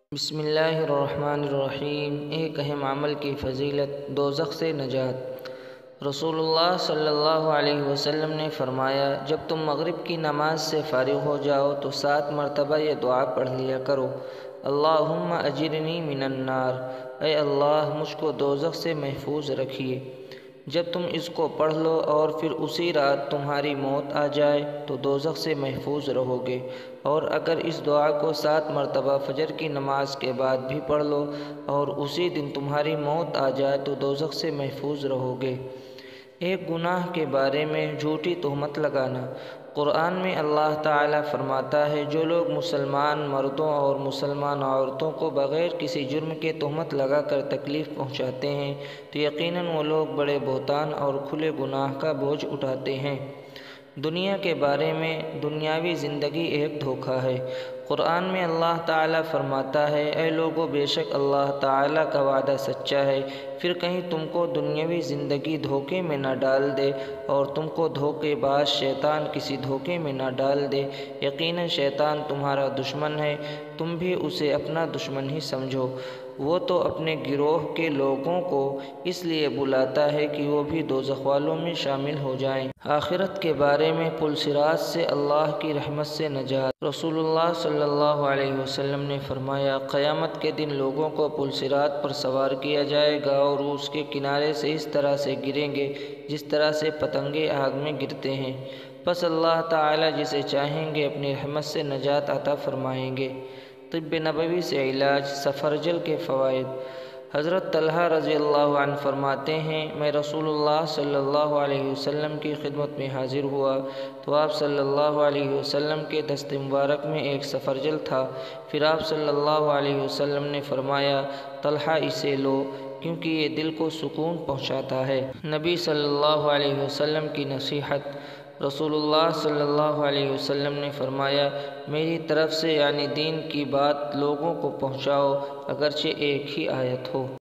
بسم اللہ الرحمن الرحیم۔ ایک اہم عمل کی فضیلت، دوزخ سے نجات۔ رسول اللہ صلی اللہ علیہ وسلم نے فرمایا، جب تم مغرب کی نماز سے فارغ ہو جاؤ تو 7 مرتبہ یہ دعا پڑھ لیا کرو: اللہم اجرنی من النار، اے اللہ مجھ کو دوزخ سے محفوظ رکھیے۔ جب تم اس کو پڑھ لو اور پھر اسی رات تمہاری موت آ جائے تو دوزخ سے محفوظ رہو گے، اور اگر اس دعا کو 7 مرتبہ فجر کی نماز کے بعد بھی پڑھ لو اور اسی دن تمہاری موت آ جائے تو دوزخ سے محفوظ رہو گے۔ ایک گناہ کے بارے میں جھوٹی تہمت لگانا۔ قرآن میں اللہ تعالیٰ فرماتا ہے، جو لوگ مسلمان مردوں اور مسلمان عورتوں کو بغیر کسی جرم کے تہمت لگا کر تکلیف پہنچاتے ہیں تو یقیناً وہ لوگ بڑے بہتان اور کھلے گناہ کا بوجھ اٹھاتے ہیں۔ دنیا کے بارے میں، دنیاوی زندگی ایک دھوکہ ہے۔ قرآن میں اللہ تعالیٰ فرماتا ہے، اے لوگو بے شک اللہ تعالیٰ کا وعدہ سچا ہے، پھر کہیں تم کو دنیاوی زندگی دھوکے میں نہ ڈال دے اور تم کو دھوکے باز شیطان کسی دھوکے میں نہ ڈال دے۔ یقیناً شیطان تمہارا دشمن ہے، تم بھی اسے اپنا دشمن ہی سمجھو۔ وہ تو اپنے گروہ کے لوگوں کو اس لیے بلاتا ہے کہ وہ بھی دوزخ والوں میں شامل ہو جائیں۔ آخرت کے بارے میں، پل صراط سے اللہ کی رحمت سے نجات۔ رسول اللہ صلی اللہ علیہ وسلم نے فرمایا، قیامت کے دن لوگوں کو پل صراط پر سوار کیا جائے گا اور اس کے کنارے سے اس طرح سے گریں گے جس طرح سے پتنگے آگ میں گرتے ہیں، پس اللہ تعالیٰ جسے چاہیں گے اپنی رحمت سے نجات عطا فرمائیں گے۔ طب نبوی سے علاج، سفرجل کے فوائد۔ حضرت طلحہ رضی اللہ عنہ فرماتے ہیں، میں رسول اللہ صلی اللہ علیہ وسلم کی خدمت میں حاضر ہوا تو آپ صلی اللہ علیہ وسلم کے دست مبارک میں ایک سفرجل تھا۔ پھر آپ صلی اللہ علیہ وسلم نے فرمایا، طلحہ اسے لو کیونکہ یہ دل کو سکون پہنچاتا ہے۔ نبی صلی اللہ علیہ وسلم کی نصیحت۔ رسول اللہ صلی اللہ علیہ وسلم نے فرمایا، میری طرف سے یعنی دین کی بات لوگوں کو پہنچاؤ، اگرچہ ایک ہی آیت ہو۔